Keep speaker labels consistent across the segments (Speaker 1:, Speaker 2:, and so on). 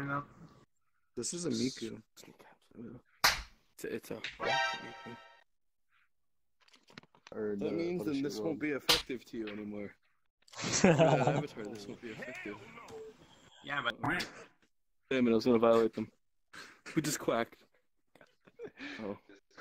Speaker 1: know.
Speaker 2: This is a Miku. It's a Miku. That means then this won't be effective to you anymore. That avatar, this won't be effective.
Speaker 1: Yeah, but
Speaker 2: Damn it, I was gonna violate them. We just quacked. Oh.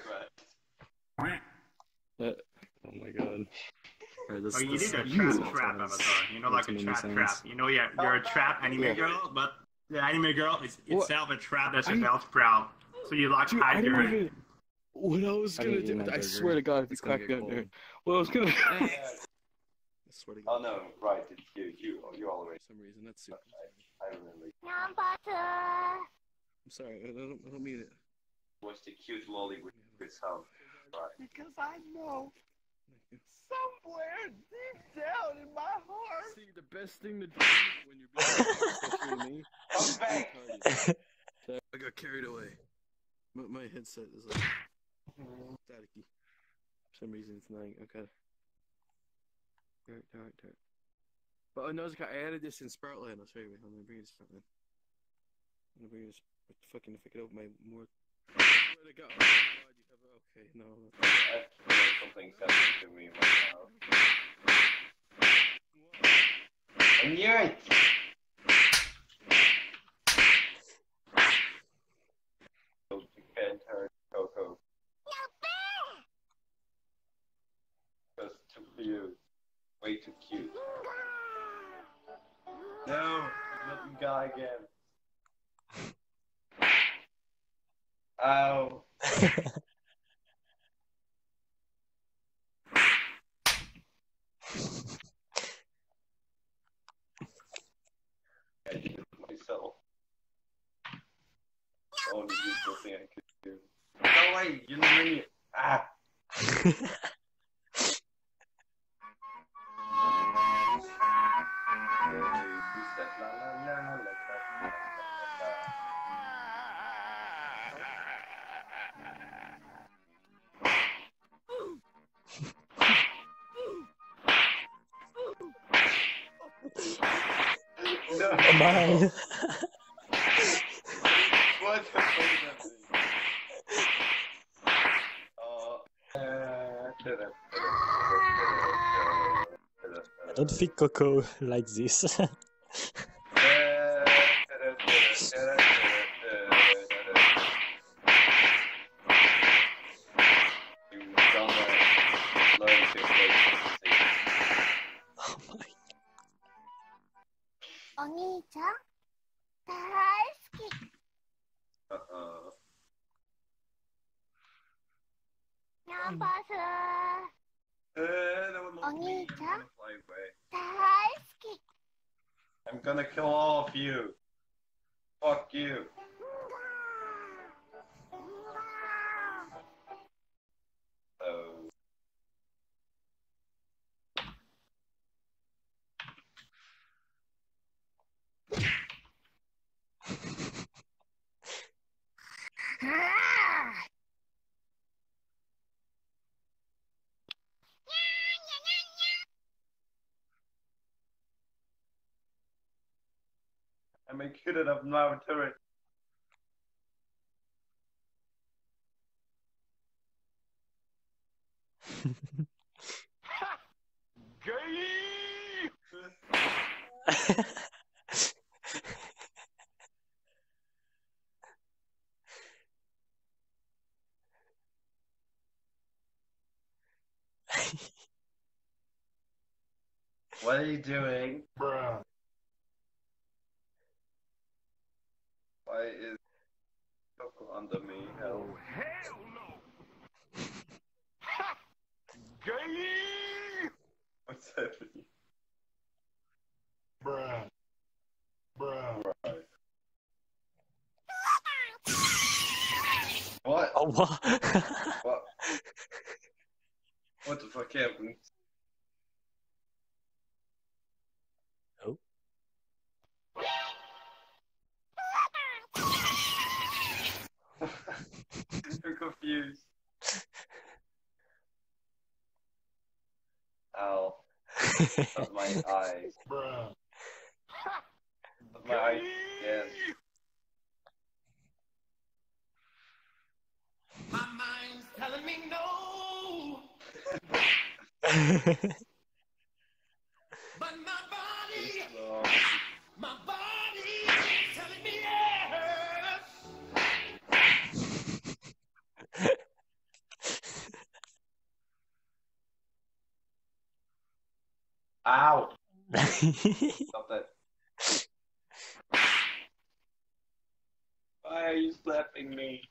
Speaker 2: Oh my god. Right,
Speaker 1: you need a trap avatar. You know, like a trap. You know, yeah, you're a trap anime girl, but the anime girl is itself a trap that's about sprout. So you like hide her.
Speaker 2: What I was gonna do, I swear to God, if you crack me out there. What I was gonna I swear to God.
Speaker 3: Oh no, right, it's you already.
Speaker 2: For some reason, that's super.
Speaker 3: I remember.
Speaker 2: I'm sorry, I don't mean it.
Speaker 3: What's the cute lolly with good sound? Right.
Speaker 4: Because I know somewhere deep down in my heart.
Speaker 2: See, the best thing to do when you're being especially me.
Speaker 3: Come back.
Speaker 2: I got carried away. My headset is like staticky. For some reason, it's not okay. Alright. But I know I added this in Sproutland. I'll show you. I'm gonna bring this Sproutland. I'm gonna bring this fucking if I could open my more. I swear to God. Oh, God, you have okay, no.
Speaker 3: Something's happening to me right now. I knew it! You can't hurt Coco. Just too cute. Way too cute. No, not the guy again. Ow. I did it myself. Only useful thing I could do. No way, you know me. Ah. No.
Speaker 5: Mine.
Speaker 3: What the fuck is
Speaker 5: I don't think Coco likes this.
Speaker 3: I'm gonna kill all of you. Fuck you. Oh. I'm a kid of now turret. Gay! What are you doing? Bruh. Why is Coco under me? Hell.
Speaker 4: Oh, hell no! Gay!
Speaker 3: What's happening?
Speaker 4: Bruh.
Speaker 3: Right. What?
Speaker 5: Oh, what?
Speaker 3: What? What the fuck happened?
Speaker 5: Oh.
Speaker 3: I'm confused. Ow. Of my eyes.
Speaker 4: Bruh.
Speaker 3: Of my eyes. Yes.
Speaker 6: But my body telling me
Speaker 3: Ow! Stop that. Why are you slapping me?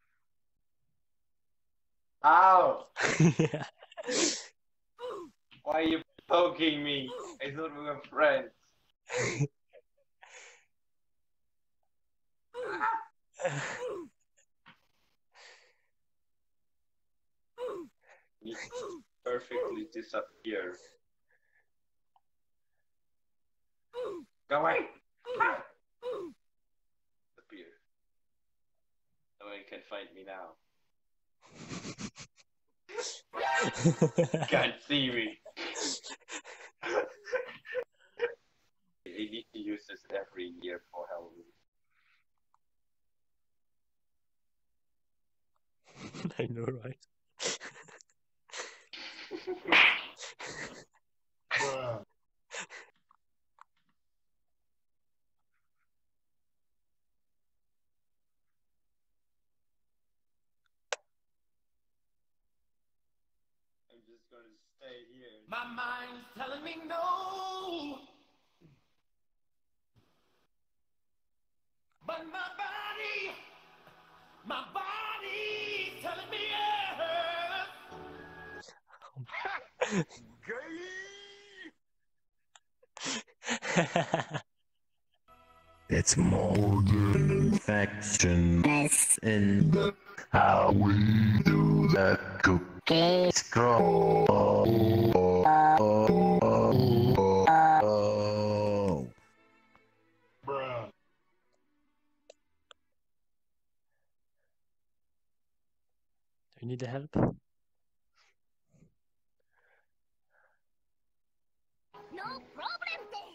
Speaker 3: Ow! Why are you poking me? I thought we were friends. You perfectly disappear. Go away! Disappear. No one can find me now. Can't see me. I need to use this every year for Halloween.
Speaker 5: I know, right?
Speaker 3: I'm just gonna stay here.
Speaker 6: my mind's telling me no. But my body telling me
Speaker 7: It's more than affection. It's in how we do that cookie scroll.
Speaker 4: Bruh.
Speaker 5: Do you need help?
Speaker 8: No problem there.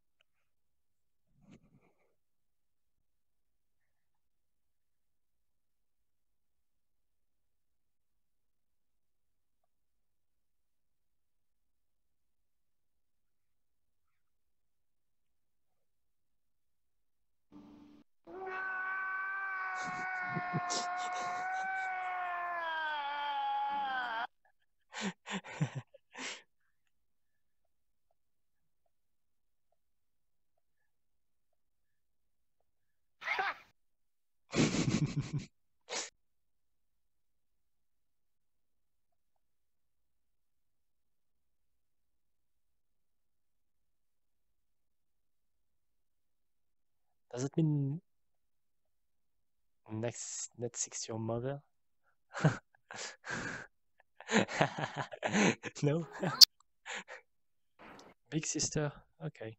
Speaker 5: Does it mean next Netflix your mother? No? Big sister? Okay.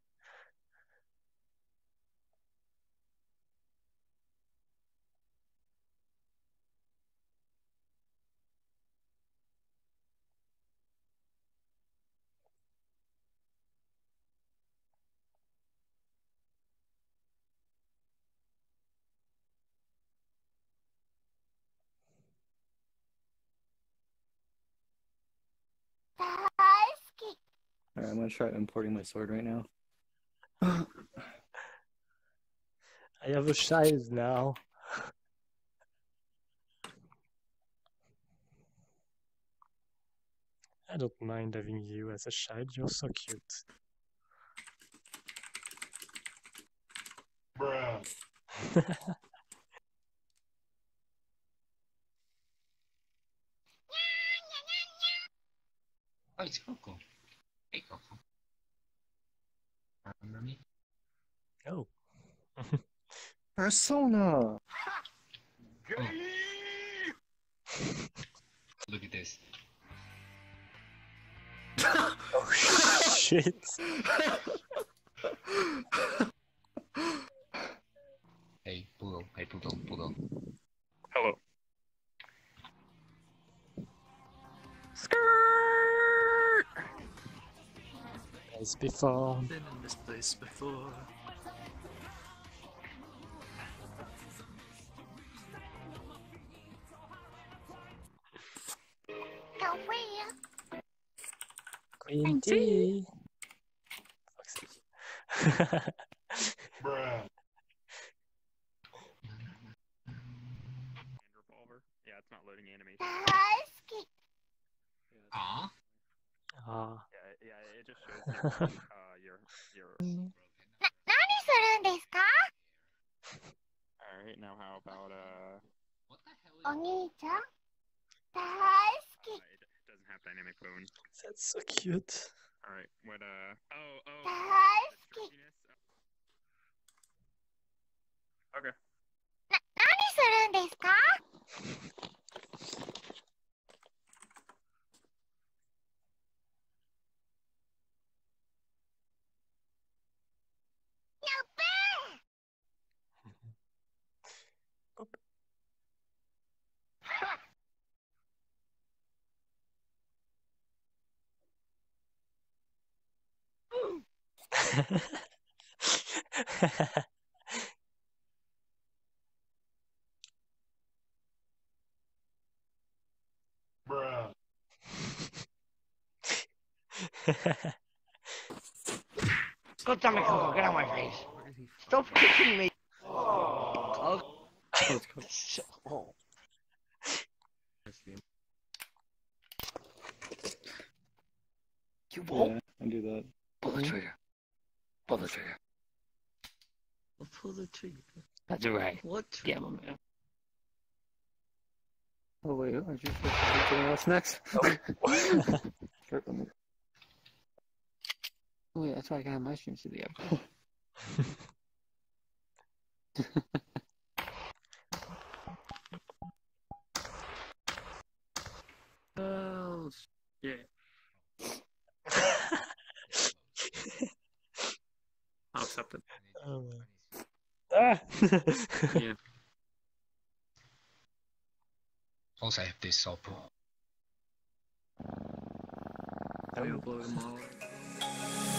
Speaker 2: Alright, I'm gonna try importing my sword right now.
Speaker 5: I have a child now. I don't mind having you as a child, you're so cute.
Speaker 4: Bruh.
Speaker 9: Oh, it's Coco. Hey, Coco. Remember me?
Speaker 5: Oh.
Speaker 2: Persona!
Speaker 9: Oh. Look at this.
Speaker 5: Oh shit.
Speaker 9: Hey, Poodle. Hey, Poodle. Poodle.
Speaker 2: Hello.
Speaker 5: As before.
Speaker 2: Been in this place before.
Speaker 8: Go where?
Speaker 5: TNT. Fuck's sake.
Speaker 3: Bruh.
Speaker 10: Revolver. Yeah, it's not loading animation.
Speaker 8: 大好き
Speaker 9: Aw.
Speaker 5: Ah.
Speaker 10: Yeah, it just shows you, your.
Speaker 8: 何するんですか
Speaker 10: Alright, now how about,
Speaker 9: What the hell
Speaker 8: お
Speaker 9: is
Speaker 8: 兄ちゃん大好き
Speaker 10: it doesn't have dynamic phone.
Speaker 5: That's so cute.
Speaker 10: Alright, what, oh,
Speaker 8: 大好き
Speaker 10: trickiness? Okay.
Speaker 8: 何するんですか やっべえ
Speaker 3: Bruh.
Speaker 4: God damn it, Coco, get out of my face. Stop kicking me.
Speaker 2: Oh, it's cool.
Speaker 4: Oh. You what?
Speaker 5: Yeah, I do that.
Speaker 4: Pull the trigger. Pull the trigger.
Speaker 2: I'll pull the trigger.
Speaker 4: That's right.
Speaker 2: What?
Speaker 4: Yeah, my man.
Speaker 11: Oh wait, I just something else next. Oh wait, that's why I can have my streams to the episode.
Speaker 2: Oh, shit. I'll accept it.
Speaker 5: Oh. Ah!
Speaker 2: Yeah.
Speaker 9: Also, I have this support.
Speaker 2: I will blow them all.